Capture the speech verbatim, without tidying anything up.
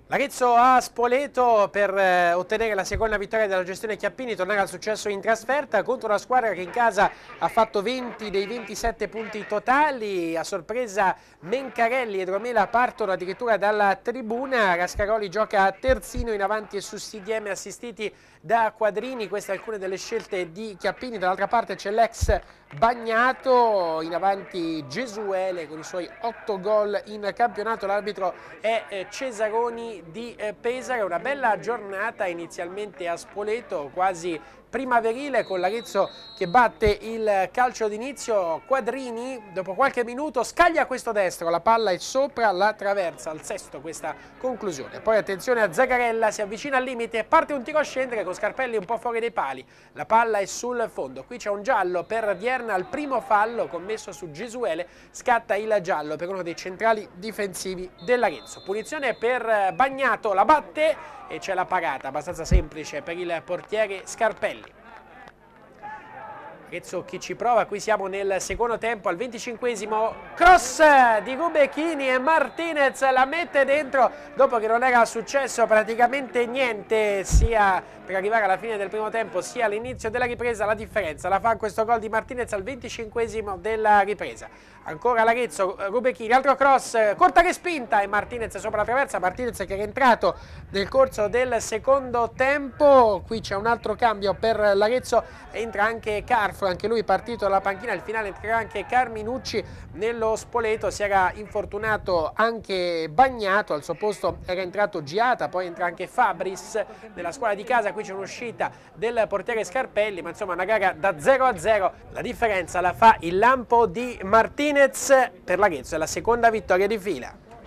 L'Arezzo a Spoleto per eh, ottenere la seconda vittoria della gestione Chiappini, tornare al successo in trasferta contro una squadra che in casa ha fatto venti dei ventisette punti totali. A sorpresa Mencarelli e Dromela partono addirittura dalla tribuna. Rascaroli gioca a terzino in avanti e su Sidieme assistiti da Quadrini. Queste alcune delle scelte di Chiappini. Dall'altra parte c'è l'ex Bagnato, in avanti Gesuele con i suoi otto gol in campionato. L'arbitro è eh, Cesaroni di eh, Pesaro. Una bella giornata inizialmente a Spoleto, quasi primaverile, con l'Arezzo che batte il calcio d'inizio. Quadrini dopo qualche minuto scaglia questo destro, la palla è sopra la traversa, al sesto questa conclusione. Poi attenzione a Zagarella, si avvicina al limite, parte un tiro a scendere con Scarpelli un po' fuori dai pali, la palla è sul fondo. Qui c'è un giallo per Dierna al primo fallo commesso su Gesuele, scatta il giallo per uno dei centrali difensivi dell'Arezzo. Punizione per Bagnato, la batte e c'è la parata abbastanza semplice per il portiere Scarpelli. Arezzo chi ci prova, qui siamo nel secondo tempo, al venticinquesimo, cross di Rubechini e Martinez la mette dentro dopo che non era successo praticamente niente sia per arrivare alla fine del primo tempo sia all'inizio della ripresa. La differenza la fa questo gol di Martinez al venticinquesimo della ripresa. Ancora l'Arezzo, Rubechini, altro cross, corta respinta e Martinez sopra la traversa. Martinez che era entrato nel corso del secondo tempo. Qui c'è un altro cambio per l'Arezzo, entra anche Carfo, anche lui partito dalla panchina. Al finale entrerà anche Carminucci. Nello Spoleto si era infortunato anche Bagnato, al suo posto era entrato Giata, poi entra anche Fabris della squadra di casa. Qui c'è un'uscita del portiere Scarpelli, ma insomma una gara da zero a zero. La differenza la fa il lampo di Martinez per l'Arezzo, è la seconda vittoria di fila.